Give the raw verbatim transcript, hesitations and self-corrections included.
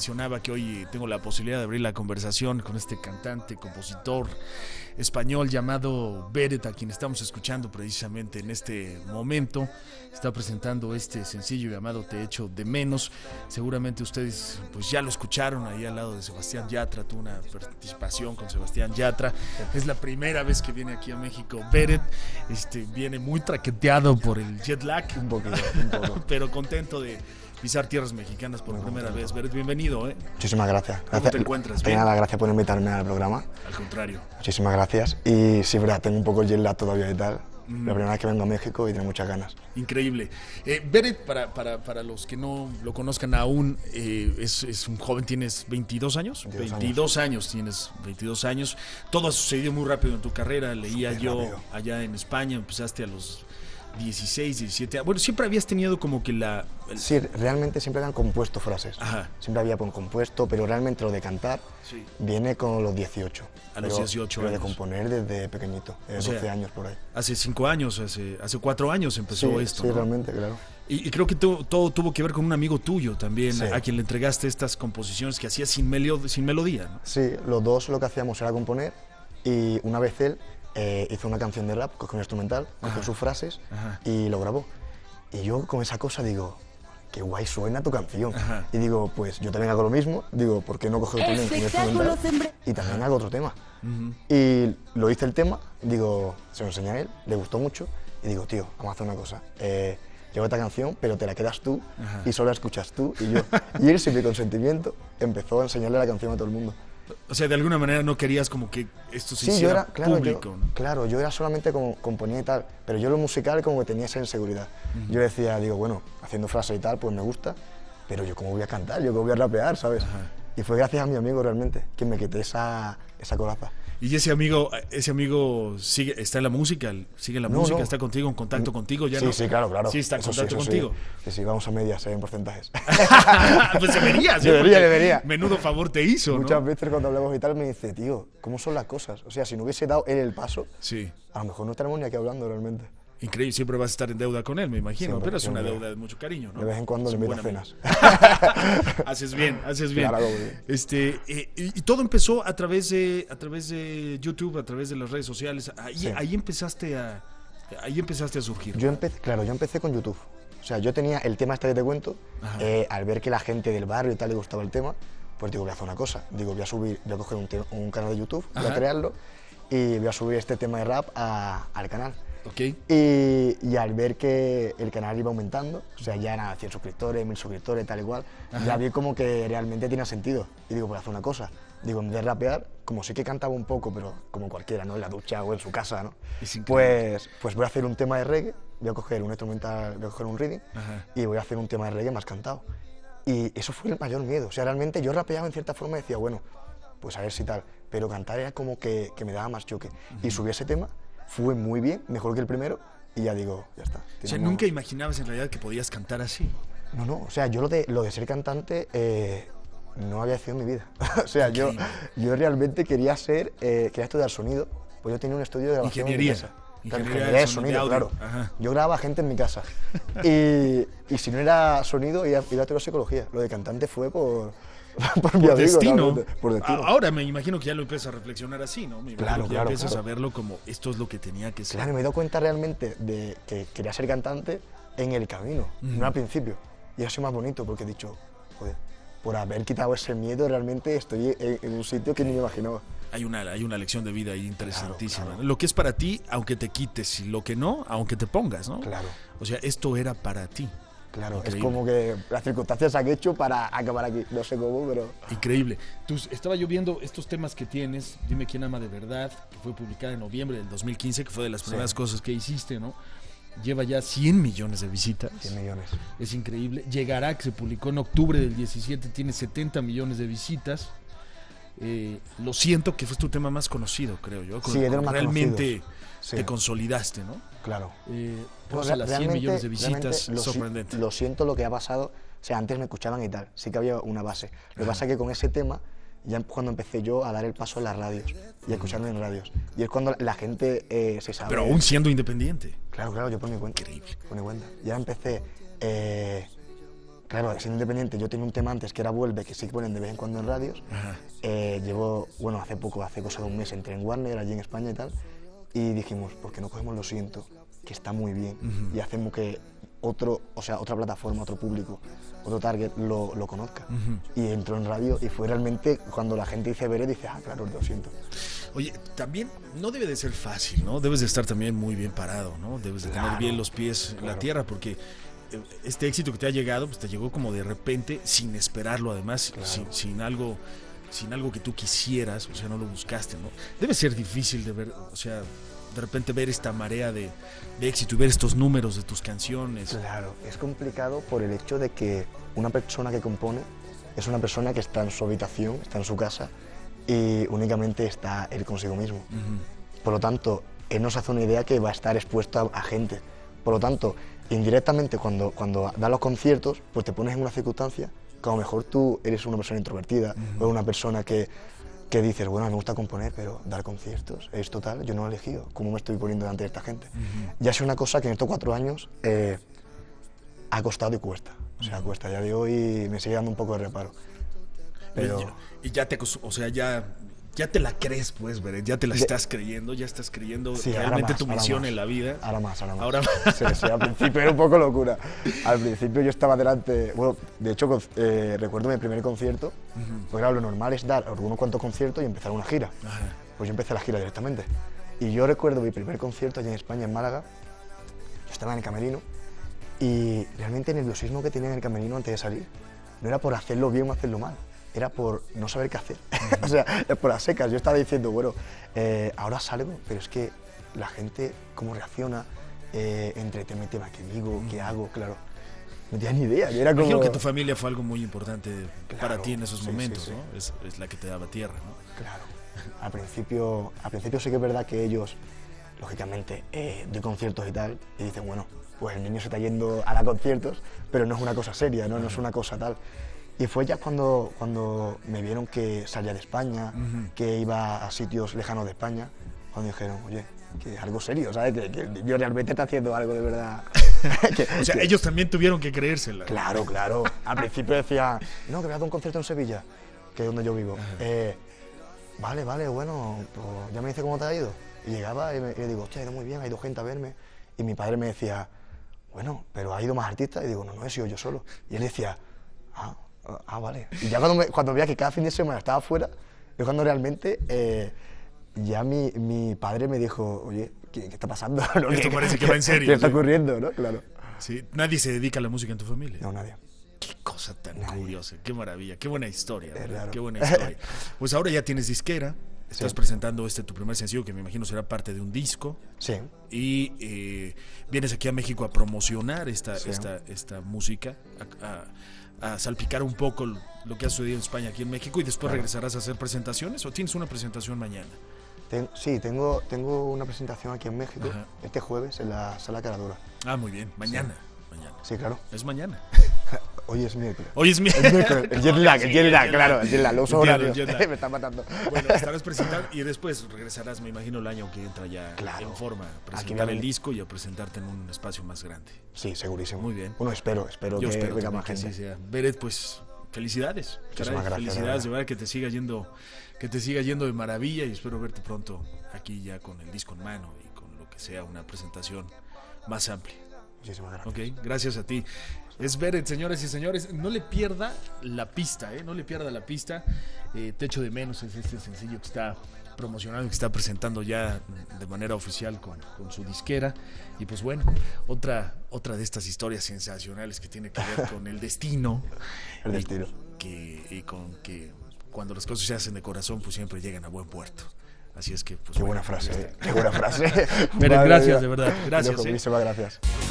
mencionaba que hoy tengo la posibilidad de abrir la conversación con este cantante, compositor español llamado Beret, a quien estamos escuchando precisamente en este momento. Está presentando este sencillo llamado Te echo de menos. Seguramente ustedes pues ya lo escucharon ahí al lado de Sebastián Yatra, tuvo una participación con Sebastián Yatra. Es la primera vez que viene aquí a México Beret. Este, viene muy traqueteado por el jet lag, un poquito, un poco. pero contento de pisar tierras mexicanas por muy primera contento. vez. Beret, bienvenido. ¿eh? Muchísimas gracias. ¿Cómo gracias. te encuentras? Tenía las gracias por invitarme al programa. Al contrario. Muchísimas gracias. Y sí, verdad, tengo un poco el jet lag todavía y tal. Mm. La primera vez que vengo a México y tengo muchas ganas. Increíble. Eh, Beret, para, para, para los que no lo conozcan aún, eh, es, es un joven, tienes veintidós años. veintidós, veintidós años. años, tienes veintidós años. Todo ha sucedido muy rápido en tu carrera. Leía Súper yo rápido. Allá en España, empezaste a los dieciséis, diecisiete. Bueno, siempre habías tenido como que la... El... Sí, realmente siempre habían compuesto frases. Ajá. Siempre había compuesto, pero realmente lo de cantar sí. viene con los dieciocho. A los pero, dieciocho pero años. de componer desde pequeñito, de doce sea, años por ahí. Hace cinco años, hace, hace cuatro años empezó sí, esto, Sí, ¿no? realmente, claro. Y, y creo que todo, todo tuvo que ver con un amigo tuyo también, sí. a quien le entregaste estas composiciones que hacías sin, melio, sin melodía, ¿no? Sí, los dos lo que hacíamos era componer y una vez él eh, hizo una canción de rap, cogió un instrumental, cogió sus frases Ajá. y lo grabó. Y yo con esa cosa digo, qué guay suena tu canción. Ajá. Y digo, pues yo también hago lo mismo, digo, ¿por qué no cojo también un instrumental? Y también hago otro tema. Uh-huh. Y lo hice el tema, digo, se lo enseñé a él, le gustó mucho, y digo, tío, vamos a hacer una cosa. Eh, llevo esta canción, pero te la quedas tú Ajá. y solo la escuchas tú y yo. Y él, sin mi consentimiento, empezó a enseñarle la canción a todo el mundo. O sea, de alguna manera no querías como que esto se sí, hiciera yo era, claro, público. Yo, claro, yo era solamente como componía y tal, pero yo lo musical como que tenía esa inseguridad. Uh-huh. Yo decía, digo, bueno, haciendo frases y tal, pues me gusta, pero yo cómo voy a cantar, yo cómo voy a rapear, ¿sabes? Ajá. Y fue gracias a mi amigo realmente que me quité esa, esa coraza. ¿Y ese amigo, ese amigo sigue, está en la música, sigue en la no, música, no. está contigo, en contacto contigo? ¿Ya sí, no? sí, claro, claro. Sí, está en eso contacto sí, contigo. Sí. sí, sí, vamos a medias, eh, en porcentajes. Pues deberías, ¿eh? Debería, debería. Menudo favor te hizo, Muchas ¿no? veces cuando hablamos y tal me dice, tío, ¿cómo son las cosas? O sea, si no hubiese dado él el paso, sí. a lo mejor no estaremos ni aquí hablando realmente. Increíble, siempre vas a estar en deuda con él, me imagino, siempre, pero es una siempre. deuda de mucho cariño, ¿no? De vez en cuando le invito a cenas. Haces bien, haces bien. Claro, este, eh, y, y todo empezó a través de a través de YouTube, a través de las redes sociales. Ahí, sí. ahí empezaste a ahí empezaste a surgir. Yo empecé, claro, yo empecé con YouTube. O sea, yo tenía el tema este que te cuento, eh, al ver que la gente del barrio y tal le gustaba el tema, pues digo, voy a hacer una cosa. Digo, voy a subir, voy a coger un, un canal de YouTube, Ajá. voy a crearlo y voy a subir este tema de rap a, al canal. Okay. Y, y al ver que el canal iba aumentando, o sea, ya eran cien suscriptores, mil suscriptores, tal y cual, Ajá. ya vi como que realmente tenía sentido. Y digo, pues hacer una cosa. Digo, en vez de rapear, como sí que cantaba un poco, pero como cualquiera, ¿no? En la ducha o en su casa, ¿no? Pues, pues voy a hacer un tema de reggae, voy a coger un instrumental, voy a coger un reading Ajá. y voy a hacer un tema de reggae más cantado. Y eso fue el mayor miedo. O sea, realmente yo rapeaba en cierta forma y decía, bueno, pues a ver si tal. Pero cantar era como que, que me daba más choque. Uh-huh. Y subí ese tema. Fue muy bien, mejor que el primero, y ya digo, ya está. O sea, ¿nunca imaginabas en realidad que podías cantar así? No, no, o sea, yo lo de, lo de ser cantante eh, no había sido en mi vida. O sea, yo, yo realmente quería ser, eh, quería estudiar sonido, pues yo tenía un estudio de grabación Ingeniería. en mi casa. Ingeniería, Ingeniería de sonido, sonido, claro. Ajá. Yo grababa gente en mi casa. y, y si no era sonido, iba, iba a estudiar psicología. Lo de cantante fue por... por, por, amigo, destino. ¿no? por destino. Ahora me imagino que ya lo empiezas a reflexionar así, ¿no? Me claro, que ya claro, empiezas claro. a verlo como esto es lo que tenía que ser. Claro, me he dado cuenta realmente de que quería ser cantante en el camino, mm. no al principio. Y ha sido más bonito porque he dicho, joder, por haber quitado ese miedo realmente estoy en, en un sitio que ni me imaginaba. Hay una, hay una lección de vida ahí interesantísima. Claro, claro. Lo que es para ti, aunque te quites, y lo que no, aunque te pongas, ¿no? Claro. O sea, esto era para ti. Claro, increíble. Es como que las circunstancias han hecho para acabar aquí, no sé cómo, pero... Increíble. Tú, estaba yo viendo estos temas que tienes, Dime quién ama de verdad, que fue publicada en noviembre del dos mil quince, que fue de las primeras sí. cosas que hiciste, ¿no? Lleva ya cien millones de visitas. cien millones. Es increíble. Llegará, que se publicó en octubre del diecisiete, tiene setenta millones de visitas. Eh, lo siento que fue tu tema más conocido, creo yo. Sí, es de los más realmente sí. te consolidaste, ¿no? Claro. Eh, pues a las cien millones de visitas, lo, sorprendente. Lo siento lo que ha pasado. O sea, antes me escuchaban y tal, sí que había una base. Lo que pasa es que con ese tema, ya cuando empecé yo a dar el paso en las radios y a escucharme en radios. Y es cuando la gente eh, se sabe... Pero aún siendo independiente. Claro, claro, yo por mi cuenta. Increíble. Por mi cuenta. Ya empecé... Eh, claro, siendo independiente, yo tenía un tema antes que era Vuelve, que sí que ponen de vez en cuando en radios. Eh, llevo, bueno, hace poco, hace cosa de un mes, entré en Warner, allí en España y tal, y dijimos, ¿por qué no cogemos Lo Siento, que está muy bien, uh-huh. y hacemos que otro, o sea, otra plataforma, otro público, otro target lo, lo conozca? Uh-huh. Y entró en radio y fue realmente cuando la gente dice Beret, dice, ah, claro, Lo Siento. Oye, también no debe de ser fácil, ¿no? Debes de estar también muy bien parado, ¿no? Debes de claro, tener bien los pies en claro. la tierra, porque este éxito que te ha llegado, pues te llegó como de repente, sin esperarlo, además, claro. sin, sin algo, sin algo que tú quisieras, o sea, no lo buscaste, ¿no? Debe ser difícil de ver, o sea, de repente ver esta marea de, de éxito y ver estos números de tus canciones. Claro, es complicado por el hecho de que una persona que compone es una persona que está en su habitación, está en su casa y únicamente está él consigo mismo. Uh-huh. Por lo tanto, él nos hace una idea que va a estar expuesto a, a gente. Por lo tanto, indirectamente cuando, cuando das los conciertos, pues te pones en una circunstancia que a lo mejor tú eres una persona introvertida, uh-huh. o una persona que, que dices, bueno, me gusta componer, pero dar conciertos es total, yo no lo he elegido, ¿cómo me estoy poniendo delante de esta gente? Uh-huh. Ya es una cosa que en estos cuatro años eh, ha costado y cuesta, o sea, uh-huh. cuesta, ya de hoy me sigue dando un poco de reparo. Pero... Y, ya, y ya te, o sea, ya... Ya te la crees, pues, Beret, ya te la estás creyendo, ya estás creyendo sí, realmente más, tu misión más, en la vida. Ahora más, ahora más. Ahora más. Sí, sí, al principio era un poco locura. Al principio yo estaba delante, bueno, de hecho, eh, recuerdo mi primer concierto, uh-huh. pues claro, lo normal es dar algunos cuantos conciertos y empezar una gira. Uh-huh. Pues yo empecé la gira directamente. Y yo recuerdo mi primer concierto allá en España, en Málaga, yo estaba en el camerino y realmente el nerviosismo que tenía en el camerino antes de salir no era por hacerlo bien o hacerlo mal. Era por no saber qué hacer, uh-huh. o sea, es por las secas. Yo estaba diciendo, bueno, eh, ahora salgo, pero es que la gente, cómo reacciona, eh, entre tema y tema, qué digo, uh-huh. qué hago, claro, no tenía ni idea. Yo era como... Imagino que tu familia fue algo muy importante claro, para ti en esos sí, momentos, sí, sí. ¿no? Es, es la que te daba tierra, ¿no? Claro, al principio, al principio sí que es verdad que ellos, lógicamente, eh, doy conciertos y tal, y dicen, bueno, pues el niño se está yendo a dar conciertos, pero no es una cosa seria, ¿no? Uh-huh. No es una cosa tal. Y fue ya cuando, cuando me vieron que salía de España, uh-huh. que iba a sitios lejanos de España, cuando dijeron, oye, que es algo serio, ¿sabes? Que, que yo realmente está haciendo algo de verdad. que, o sea, que, ellos también tuvieron que creérsela. Claro, claro. Al principio decía, no, que voy a dar un concierto en Sevilla, que es donde yo vivo. Uh-huh. Eh, vale, vale, bueno, pues ya me dice cómo te ha ido. Y llegaba y, me, y le digo, hostia, ha ido muy bien, ha ido gente a verme. Y mi padre me decía, bueno, pero ha ido más artistas. Y digo, no, no he sido yo solo. Y él decía, ah, Ah, vale. Y ya cuando, me, cuando veía que cada fin de semana estaba fuera, es cuando realmente eh, ya mi, mi padre me dijo, oye, ¿qué, qué está pasando? ¿No? Esto ¿Qué, parece que va en serio. ¿Qué está ocurriendo? ¿No? Claro. Sí. ¿Nadie se dedica a la música en tu familia? No, nadie. Qué cosa tan nadie. curiosa, qué maravilla, qué buena historia. Claro. Qué buena historia. Pues ahora ya tienes disquera, estás sí. presentando este tu primer sencillo, que me imagino será parte de un disco. Sí. Y eh, vienes aquí a México a promocionar esta, sí. esta, esta música, a, a a salpicar un poco lo que ha sucedido en España aquí en México, y después claro. regresarás a hacer presentaciones, ¿o tienes una presentación mañana? Ten, sí, tengo, tengo una presentación aquí en México, Ajá. este jueves en la Sala Caradura. Ah, muy bien, mañana. Sí, mañana. Sí, claro. Es mañana. Hoy es miércoles. Hoy es miércoles. El jet lag, el jet lag, claro, el jet lag, los horarios. Me están matando. Bueno, estarás presentando y después regresarás, me imagino, el año que entra ya claro. en forma, a presentar el disco y a presentarte en un espacio más grande. Sí, segurísimo. Muy bien. Bueno, espero, espero Yo que espero venga más que gente. Sí sea. Beret, pues felicidades. Caray, gracias, felicidades, de verdad, que te siga yendo, que te siga yendo de maravilla, y espero verte pronto aquí ya con el disco en mano y con lo que sea una presentación más amplia. Muchísimas gracias. Okay, gracias a ti. Es Beret, señores y señores. No le pierda la pista, ¿eh? No le pierda la pista. Eh, Te echo de menos es este sencillo que está promocionando, que está presentando ya de manera oficial con, con su disquera. Y pues bueno, otra, otra de estas historias sensacionales que tiene que ver con el destino. El destino. Y, que, y con que cuando las cosas se hacen de corazón, pues siempre llegan a buen puerto. Así es que, pues. Qué bueno, buena frase, eh. Qué buena frase. Pero gracias, de verdad. Gracias. Muchísimas ¿eh? gracias.